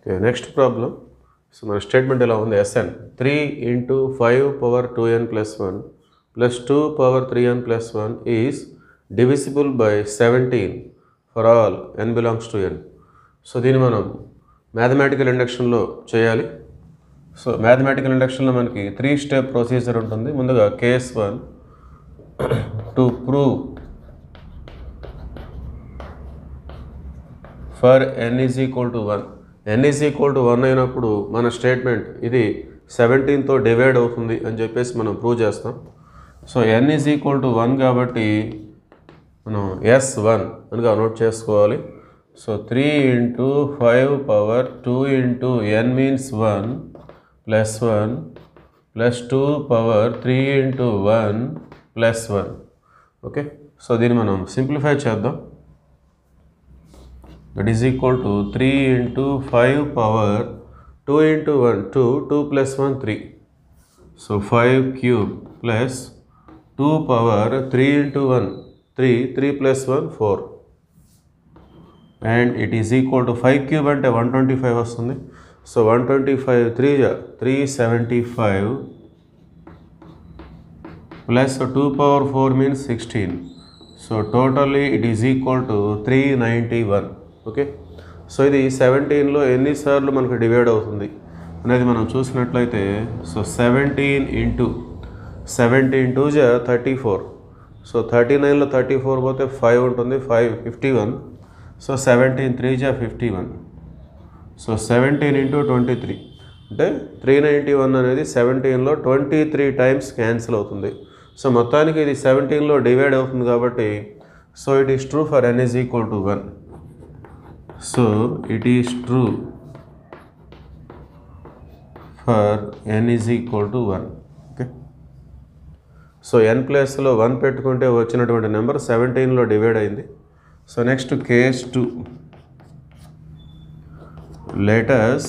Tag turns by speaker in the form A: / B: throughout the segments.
A: Okay, next problem. So my statement ఇలా ఉంది Sn 3 into 5 power 2n plus 1 plus 2 power 3n plus 1 is divisible by 17 for all n belongs to n. So దీన్ని మనం mathematical ఇండక్షన్లో చేయాలి. So mathematical ఇండక్షన్లో మనకి 3 step procedure ఉంటుంది. ముందుగా case 1 to prove for n is equal to 1. n is equal to 1 అయినప్పుడు మన statement ఇది 17తో divide అవుతుంది అని చెప్పేసి మనం ప్రూవ్ చేస్తాం. So n is equal to 1 కాబట్టి మనం S1 అనగా నోట్ చేసుకోవాలి. So 3 into 5 power 2 into n means 1 plus 1 plus 2 power 3 into 1 plus 1. Okay, so దీన్ని మనం సింప్లిఫై చేద్దాం. That is equal to 3 into 5 power 2 into 1 2, 2 plus 1 3. So 5 cube plus 2 power 3 into 1 3, 3 plus 1 4. And it is equal to 5 cube అంటే 125 వస్తుంది. So 125 375 plus 2 power 4 means 16. So totally it is equal to 391. Okay, so ఇది 17లో ఎన్నిసార్లు మనకు divide అవుతుంది అనేది మనం చూసినట్లయితే సో 17 ఇంటూ 17 2 34. సో 39లో 34 పోతే 5 ఉంటుంది, 5 51. సో 17 3 51. సో 17 ఇంటూ 23 అంటే 391 అనేది 17లో 23 టైమ్స్ క్యాన్సిల్ అవుతుంది. సో మొత్తానికి ఇది 17లో డివైడ్ అవుతుంది కాబట్టి so it is true for n is equal to 1. So it is true for n is equal to 1. Okay, so n ప్లేస్లో 1 పెట్టుకుంటే వచ్చినటువంటి నెంబర్ 17లో డివైడ్ అయింది. So next case 2. Let us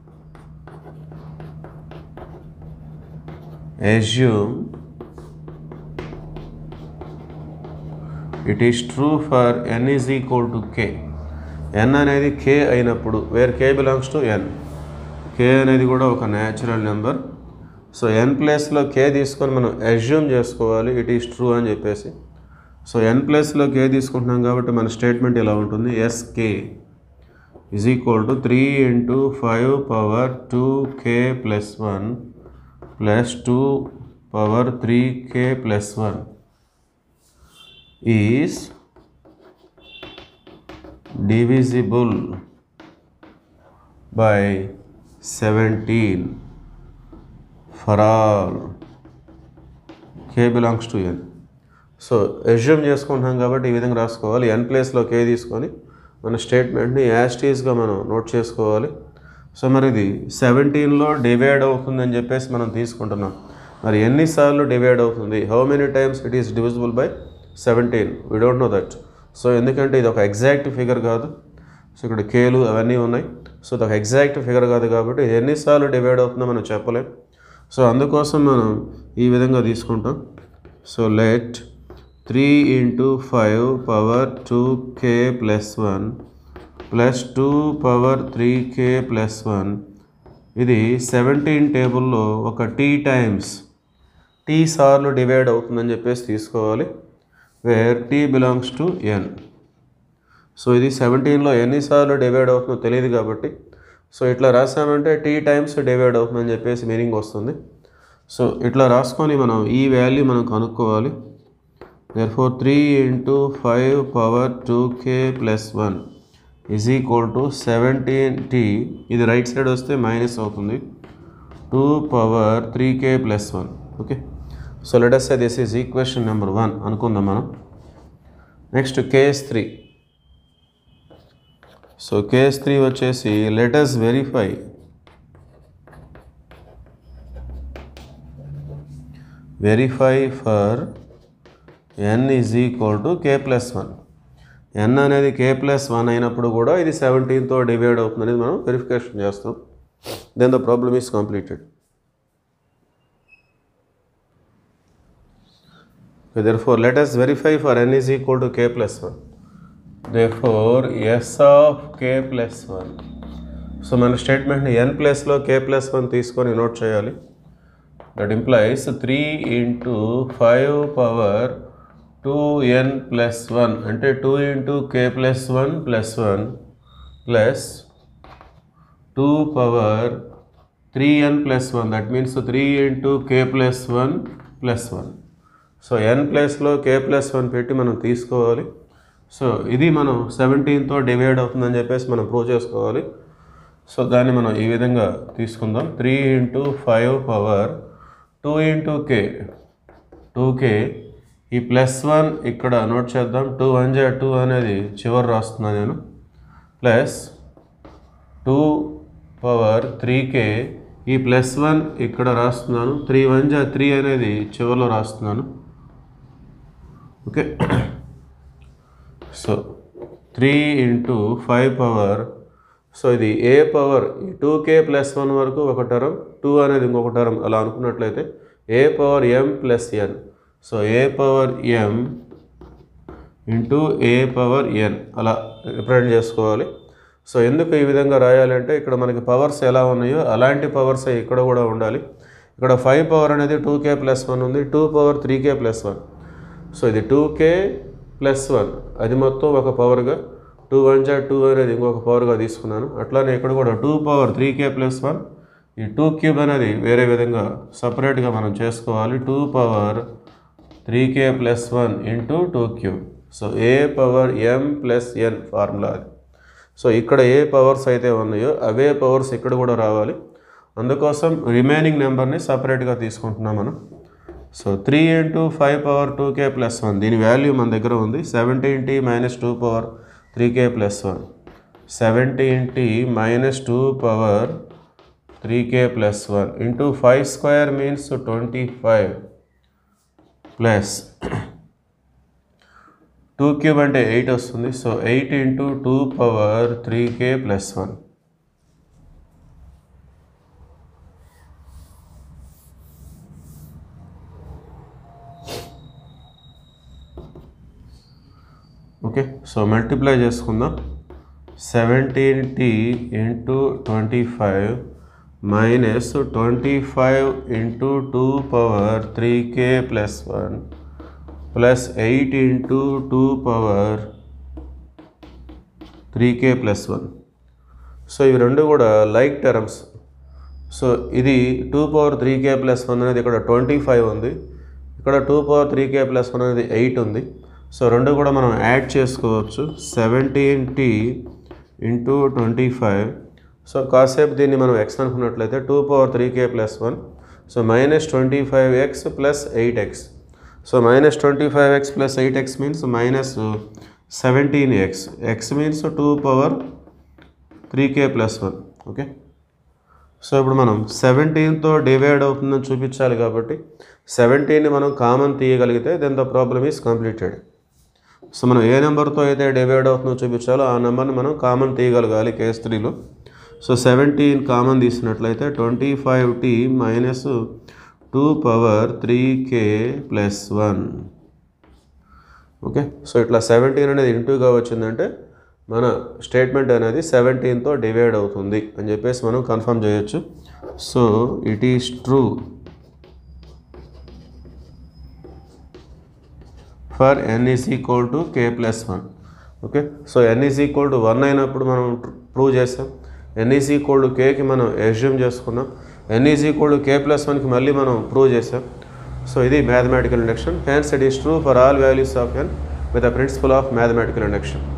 A: assume it is true for n is equal to k. n అనేది k అయినప్పుడు where k belongs to n. k అనేది కూడా ఒక న్యాచురల్ నెంబర్. సో n ప్లేస్లో k తీసుకొని మనం అజ్యూమ్ చేసుకోవాలి ఇట్ ఈస్ ట్రూ అని చెప్పేసి. సో n ప్లేస్లో k తీసుకుంటున్నాం కాబట్టి మన స్టేట్మెంట్ ఇలా ఉంటుంది. sk is equal to 3 into 5 power 2k plus 1 plus 2 power 3k plus 1 is divisible by 17 for all k belongs to n. So assume చేసుకుంటాం కాబట్టి ఈ విధంగా రాసుకోవాలి. n ప్లేస్లో k తీసుకొని మన స్టేట్మెంట్ని యాస్టీస్గా మనం నోట్ చేసుకోవాలి. సో మరి ఇది 17లో డివైడ్ అవుతుందని చెప్పేసి మనం తీసుకుంటున్నాం. మరి ఎన్నిసార్లు డివైడ్ అవుతుంది, how many times it is divisible by 17, we don't know that. So ఎందుకంటే ఇది ఒక ఎగ్జాక్ట్ ఫిగర్ కాదు. సో ఇక్కడ కేలు అవన్నీ ఉన్నాయి. సో ఇది ఒక ఎగ్జాక్ట్ ఫిగర్ కాదు కాబట్టి ఇది ఎన్నిసార్లు డివైడ్ అవుతుందో మనం చెప్పలేం. సో అందుకోసం మనం ఈ విధంగా తీసుకుంటాం. So let 3 into 5 power 2k plus 1 plus 2 power 3k plus 1 ఇది 17 టేబుల్లో ఒక t టైమ్స్ t సార్లు డివైడ్ అవుతుందని చెప్పేసి తీసుకోవాలి. Where t belongs to n. So ఇది 17లో ఎన్నిసార్లు డివైడ్ అవుతుందో తెలియదు కాబట్టి సో ఇట్లా రాసామంటే t టైమ్స్ డివైడ్ అవుతుందని చెప్పేసి మీనింగ్ వస్తుంది. సో ఇట్లా రాసుకొని మనం ఈ వాల్యూ మనం కనుక్కోవాలి. Therefore 3 into 5 power 2k plus 1 is equal to 17t. ఇది రైట్ సైడ్ వస్తే మైనస్ అవుతుంది. 2 power 3k plus 1. Okay, so let us say this is equation number 1 అనుకుందాం మనం. Next case 3. సో కేస్ 3 వచ్చేసి let us verify for n is equal to k plus 1. n అనేది k plus 1 అయినప్పుడు కూడా ఇది 17తో divide అవుతుందనేది మనం verification చేస్తాం. Then the problem is completed. Therefore, let us verify for n is equal to k plus 1. Therefore, s of k plus 1 so మన స్టేట్మెంట్ని n ప్లేస్లో k+1 తీసుకొని నోట్ చేయాలి. దట్ ఇంప్లైస్ 3 × 5 పవర్ 2n+1 అంటే 2 × k+1 +1 plus 2 power 3n+1 that means 3 × k+1 +1. So n ప్లేస్లో k+1 పెట్టి మనం తీసుకోవాలి. సో ఇది మనం 17తో డివైడ్ అవుతుందని చెప్పేసి మనం ప్రూవ్ చేసుకోవాలి. సో దాన్ని మనం ఈ విధంగా తీసుకుందాం. 3 × 5 పవర్ 2 × k 2k ఈ +1 ఇక్కడ నోట్ చేద్దాం. 2 1 2 అనేది చివరి రాస్తున్నాను నేను. ప్లస్ 2 పవర్ 3k ఈ +1 ఇక్కడ రాస్తున్నాను. 3 1 3 అనేది చివరిలో రాస్తున్నాను. ఓకే. సో 3 × 5 పవర్ సో ఇది ఏ పవర్ 2k+1 వరకు ఒక టర్మ్, 2 అనేది ఇంకొక టర్మ్ అలా అనుకున్నట్లయితే a power m + n. So a power m into a power n అలా రిప్రజెంట్ చేసుకోవాలి. సో ఎందుకు ఈ విధంగా రాయాలంటే ఇక్కడ మనకి పవర్స్ ఎలా ఉన్నాయో అలాంటి పవర్స్ ఇక్కడ కూడా ఉండాలి. ఇక్కడ 5 పవర్ అనేది 2k+1 ఉంది, 2 పవర్ 3k+1. సో ఇది 2k+1 అది మొత్తం ఒక పవర్గా, 2 1 2 అనేది ఇంకొక పవర్గా తీసుకున్నాను. అట్లానే ఇక్కడ కూడా 2 పవర్ 3k+1 ఈ 2³ అనేది వేరే విధంగా సపరేట్గా మనం చేసుకోవాలి. 2 power 3k+1 into 2³. So a power m + n formula అది. సో ఇక్కడ ఏ పవర్స్ అయితే ఉన్నాయో అవే పవర్స్ ఇక్కడ కూడా రావాలి. అందుకోసం రిమైనింగ్ నెంబర్ని సపరేట్గా తీసుకుంటున్నాం మనం. సో 3 × 5 పవర్ 2k+1 దీని వాల్యూ మన దగ్గర ఉంది. 17t - 2 power 3k+1 17t - 2 power 3k+1 into 5² means 25 plus 2³ అంటే 8 వస్తుంది. So 8 × 2 power 3k+1. Okay. So multiply చేసుకుందాం. 17t × 25 minus 25 × 2 power 3k+1 plus 8 × 2 power 3k+1. So ఇవి రెండు కూడా లైక్ టర్మ్స్. సో ఇది 2 పవర్ 3k+1 అనేది ఇక్కడ 25 ఉంది, ఇక్కడ 2 పవర్ 3k+1 అనేది 8 ఉంది. సో రెండు కూడా మనం యాడ్ చేసుకోవచ్చు. 17t × 25. సో కాసేపు దీన్ని మనం x అనుకున్నట్లయితే 2 power 3k+1 so -25x + 8x. So -25x + 8x means -17x. x means 2 power 3k+1. Okay. So ఇప్పుడు మనం 17తో డివైడ్ అవుతుందని చూపించాలి కాబట్టి 17ని మనం కామన్ తీయగలిగితే then the problem is completed. So మనం ఏ నెంబర్తో అయితే డివైడ్ అవుతుందో చూపించాలో ఆ నెంబర్ని మనం కామన్ తీయగలగాలి కేస్ 3లో. సో 17 కామన్ తీసినట్లయితే 25t - 2 power 3k+1. Okay. So ఇట్లా 17 అనేది ఇంటూగా వచ్చిందంటే మన స్టేట్మెంట్ అనేది 17తో డివైడ్ అవుతుంది అని చెప్పేసి మనం కన్ఫర్మ్ చేయొచ్చు. So it is true for n = k+1. Okay. So n = 1 అయినప్పుడు మనం ప్రూవ్ చేసాం. n = kకి మనం అస్యూమ్ చేసుకున్నాం. n = k+1కి మళ్ళీ మనం ప్రూవ్ చేసాం. సో ఇది mathematical induction. Hence it is true for all values of n with the principle of mathematical induction.